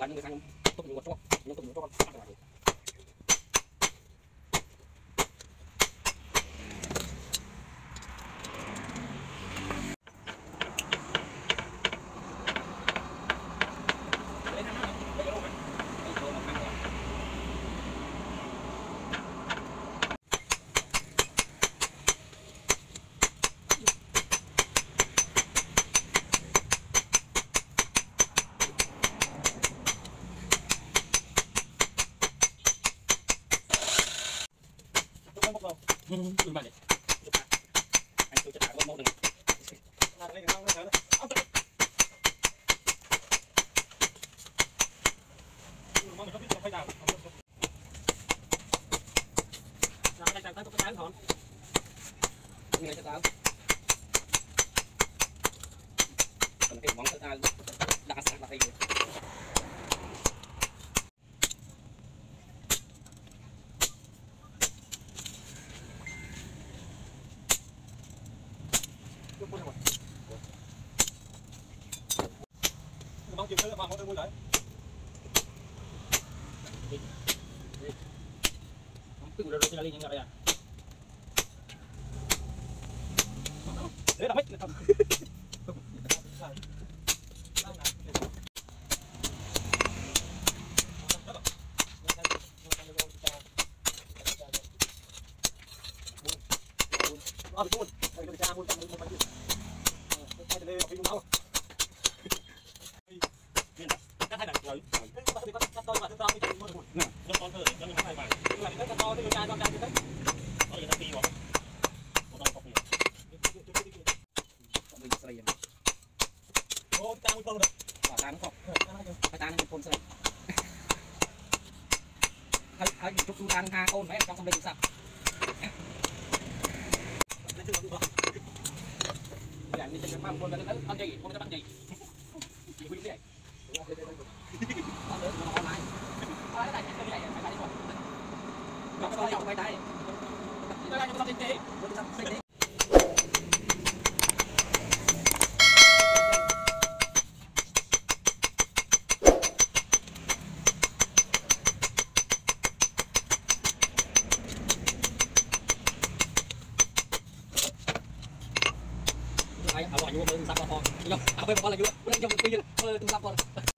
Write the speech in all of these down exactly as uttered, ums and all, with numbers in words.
lại những người sang tốt những một cho những tốt những cho con ăn rồi. Đừng bạn đi. Anh tôi chắc là một đừng. Làm lên không nữa. Ốc. Mong mình có biết không phải nào. Nào đây tao tới cái tán hòn. Như này cho tao. Còn cái món tao đã sẵn là đây. Mong chịu tới mà không được vui đấy. Cứ rồi rồi lên những cái này à. Đấy là mấy cái thằng. Ờ, buồn. Đây là cha buồn trong một bài chuyện. Quay lên học phim đâu. Cắt hai lần rồi. Cái bắt tôi cắt tôi mà tôi tao đi mua được. Nè, nó con thử cho mình hai bài. Nhưng mà cái cắt to thì cha cho cha như thế. Có gì tao phi vào. Một đồng cọc này. Mình sẽ đây. Ô, ta muốn con được. Bảo ta nó cọc. Phải ta nó con sẽ. Hay hay chụp tu đang ha ôn mấy trong trong đây sao? Dạ, đi trên cái con cái tới ăn gì, con cái ăn gì? Chỉ huy vậy. Nó lớn nó online. Cái này cái này phải đi rồi. Nó có dòng quay tay. Nó đang trong tinh tế. Trong tinh tế. Ai ở ngoài vô sắp con. Nhóc, à bây giờ con là vô. Nó trong pin ơi tung sắp con.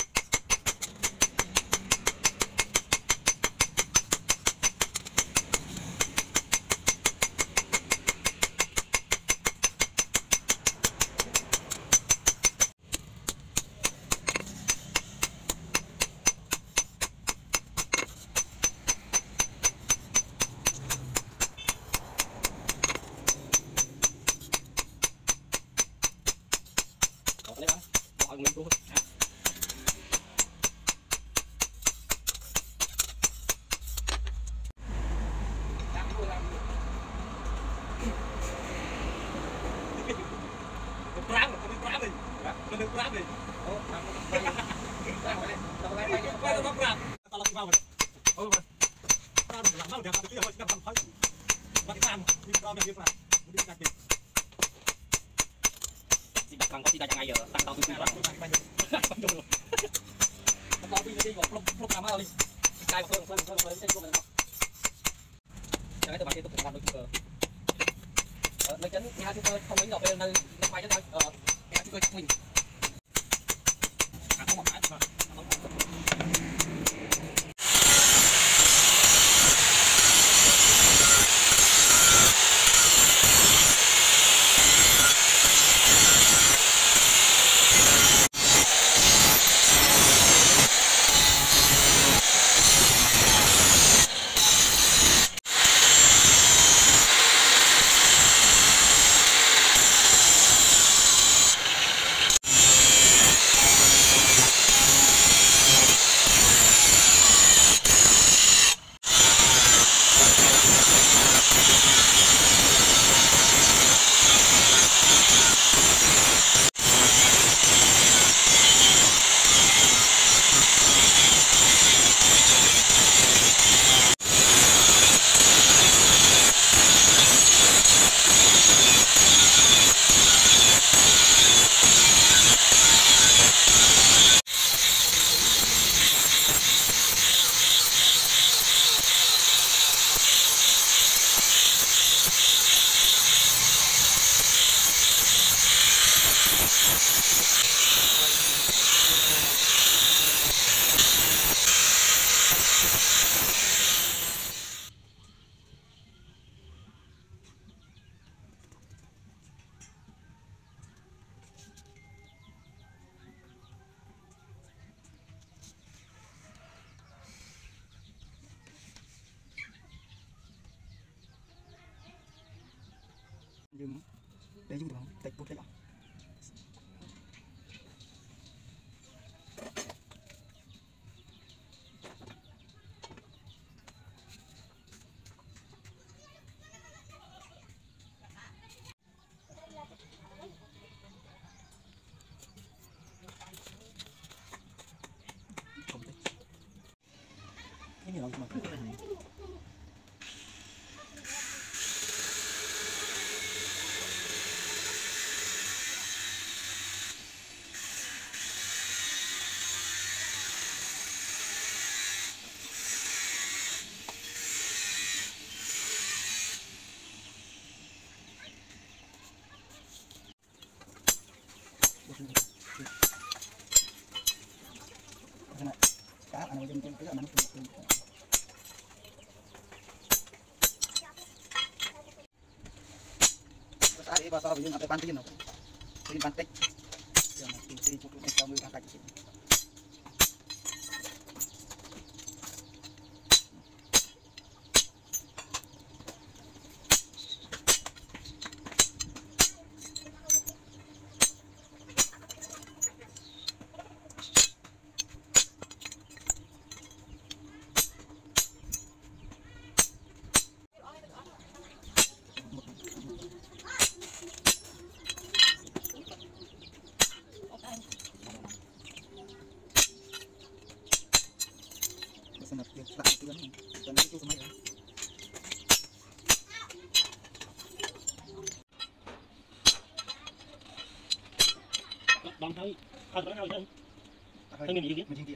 Đấy đó, mọi người luôn. Ráng, đừng ráng đi. Đừng ráng đi. Ồ, làm cái này. Làm cái này. Làm cái này. Quay nó ráng. Tao làm vào rồi. Ôi mà. Tao làm mau được, tao cứ hơi làm hơi. Mà cái tam, đi vào đây đi vào. Đi đặt đi. Chị đặt bằng có chị đặt ngày giờ tăng tao tôi rồi. Tao đi đi vào lúc lúc nào mà đi. Cài vào phương phương phương trên luôn rồi. Cái tụi bạn tiếp tục làm được chưa? Ờ, lấy chấn nhà chúng tôi không mấy ngọc bên nơi ngoài cho tôi. Ờ, nhà chúng tôi mình. À không một cái mà. để dùng được không tịch bút đấy ạ cái nhiều mà cá anh nói trên cái anh nói bahasa Arab yang ada pantin no. Ini pantek. Yang mesti cukup kamu angkat. Bang thôi, ăn bữa nào vậy? Anh mình gì vậy? Mình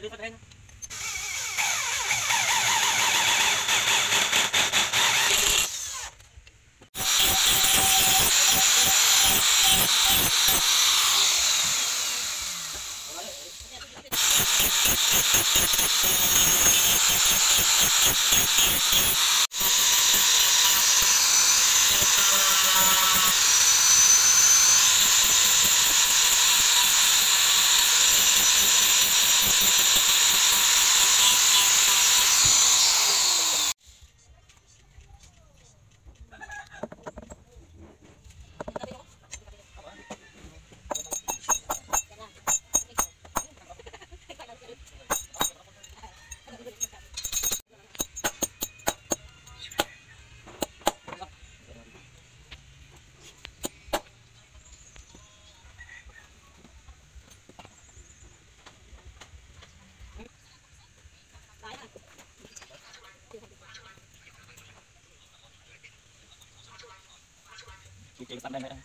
đi phát lên. Chị sẵn đây nữa.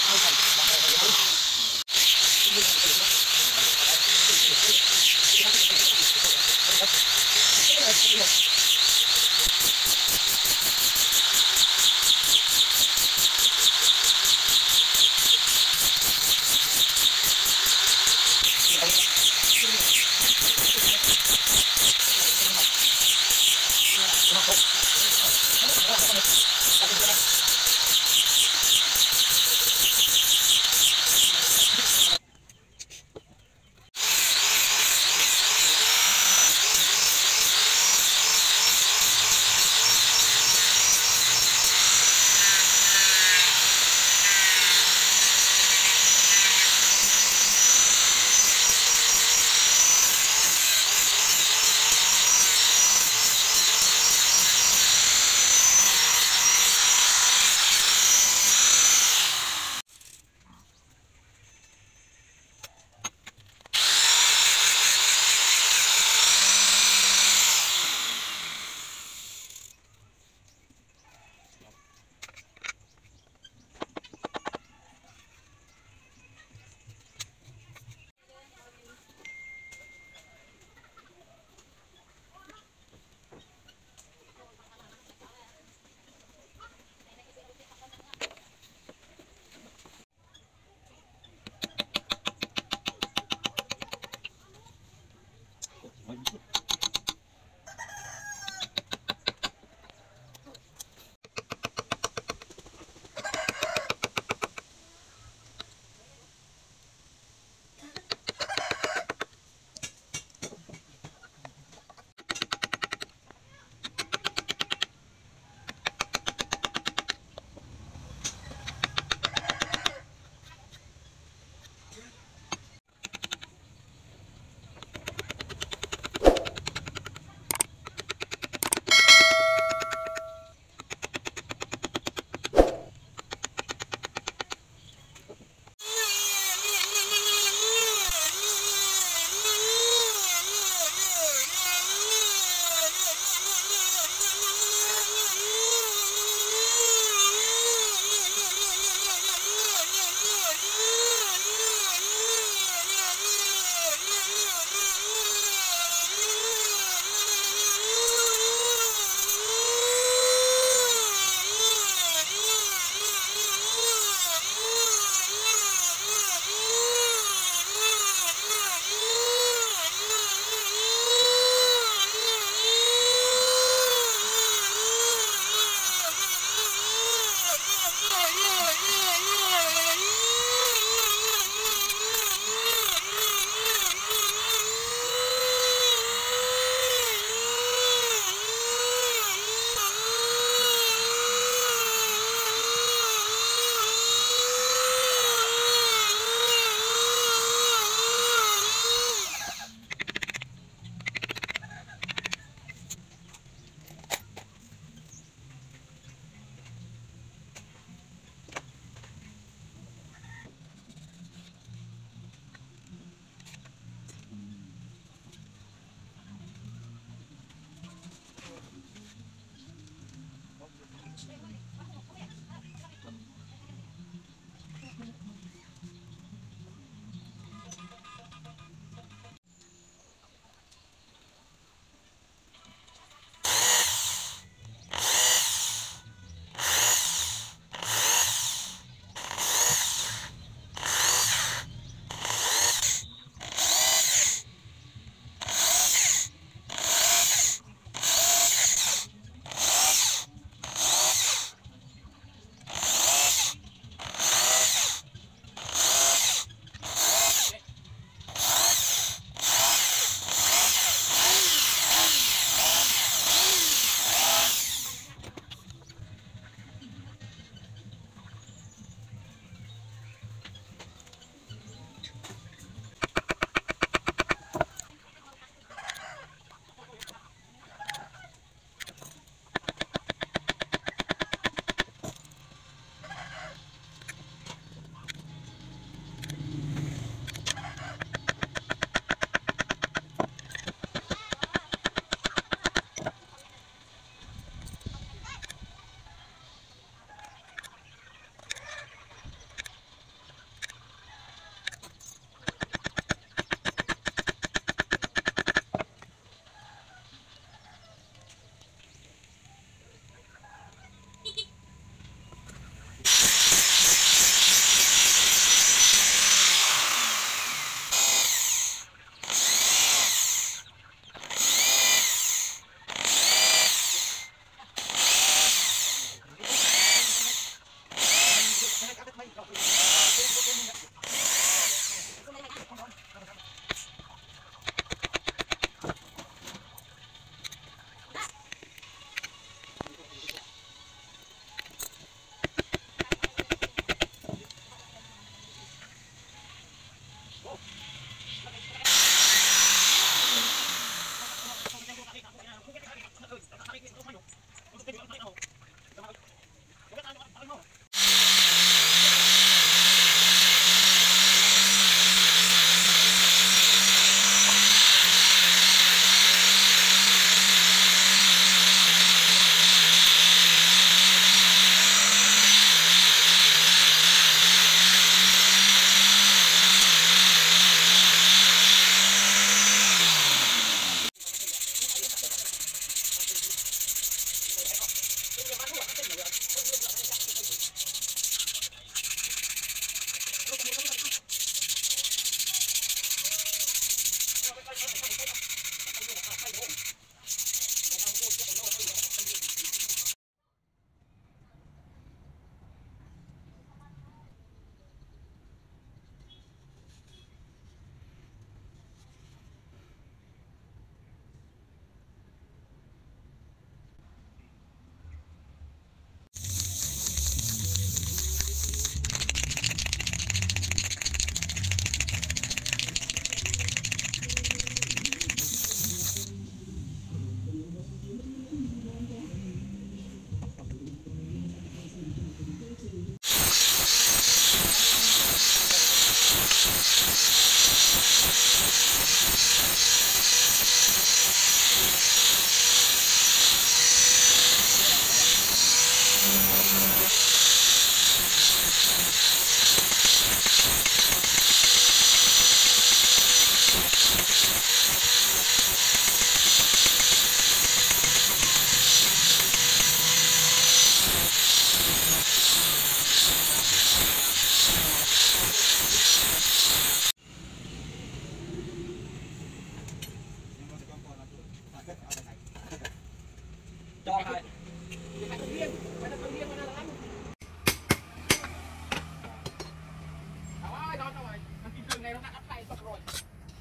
Hãy subscribe cho kênh Ghiền Mì Gõ để không bỏ lỡ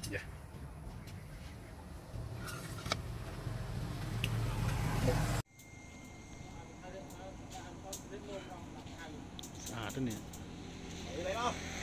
À thế này.